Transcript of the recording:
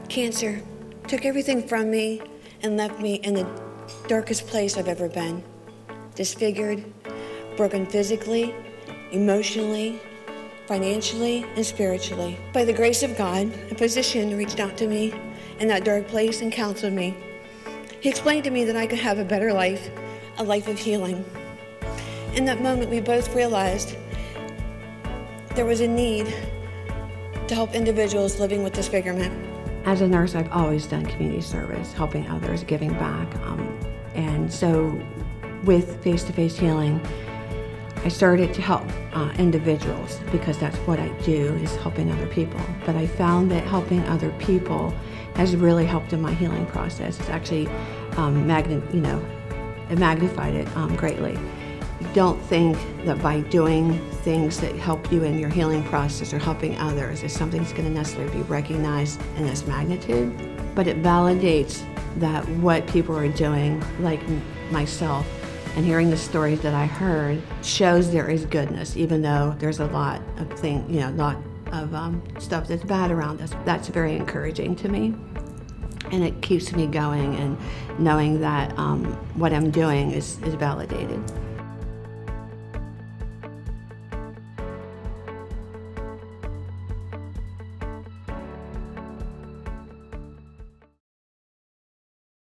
Cancer took everything from me and left me in the darkest place I've ever been. Disfigured, broken physically, emotionally, financially, and spiritually. By the grace of God, a physician reached out to me in that dark place and counseled me. He explained to me that I could have a better life, a life of healing. In that moment, we both realized there was a need to help individuals living with disfigurement. As a nurse, I've always done community service, helping others, giving back. And so with Face2Face Healing, I started to help individuals because that's what I do, is helping other people. But I found that helping other people has really helped in my healing process. It's actually it magnified it greatly. Don't think that by doing things that help you in your healing process or helping others is something that's going to necessarily be recognized in this magnitude, but it validates that what people are doing, like myself, and hearing the stories that I heard shows there is goodness, even though there's a lot of stuff that's bad around us. That's very encouraging to me, and it keeps me going and knowing that what I'm doing is validated.